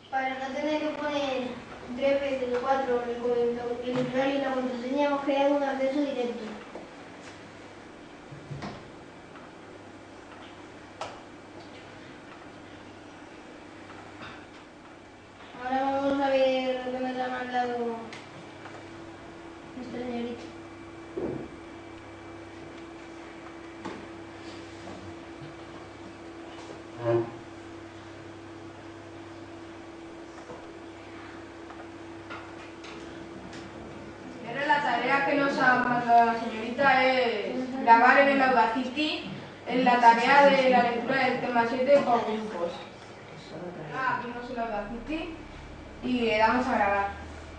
Para no tener que poner 3 veces o 4 el usuario y la contraseña, hemos creado un acceso directo. Ahora vamos a ver lo que nos ha mandado nuestra señorita. La tarea que nos ha mandado la señorita es grabar en el Audacity en la tarea de la lectura del tema 7 por grupos. Abrimos el Audacity y le damos a grabar.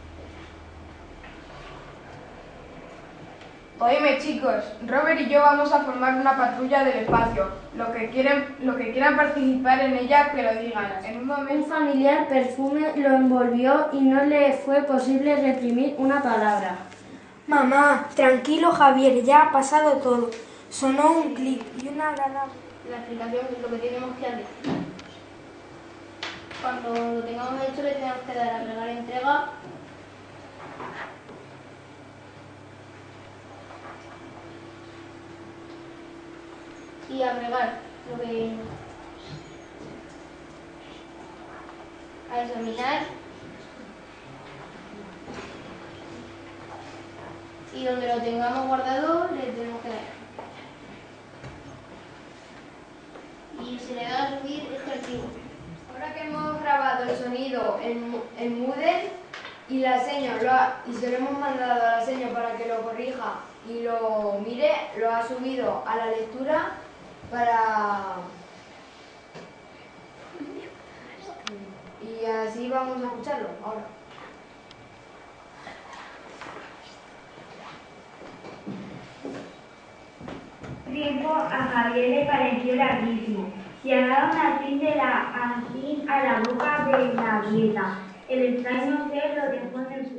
Oíme chicos, Robert y yo vamos a formar una patrulla del espacio. Los que quieran participar en ella, que lo digan. En un momento... Un familiar perfume lo envolvió y no le fue posible reprimir una palabra. Mamá, tranquilo Javier, ya ha pasado todo. Sonó un clic y una agradable... La explicación es lo que tenemos que hacer. Cuando lo tengamos hecho le tenemos que dar a regar entrega. Y agregar lo que... a examinar. Y donde lo tengamos guardado le tenemos que dar. Y se le da a subir este archivo. Ahora que hemos grabado el sonido en Moodle y se lo hemos mandado a la seño para que lo corrija y lo mire, lo ha subido a la lectura y así vamos a escucharlo ahora. Tiempo a Javier le pareció larguísimo. Llegaron al fin a la boca de la grieta. El extraño ser lo dejó en el suelo.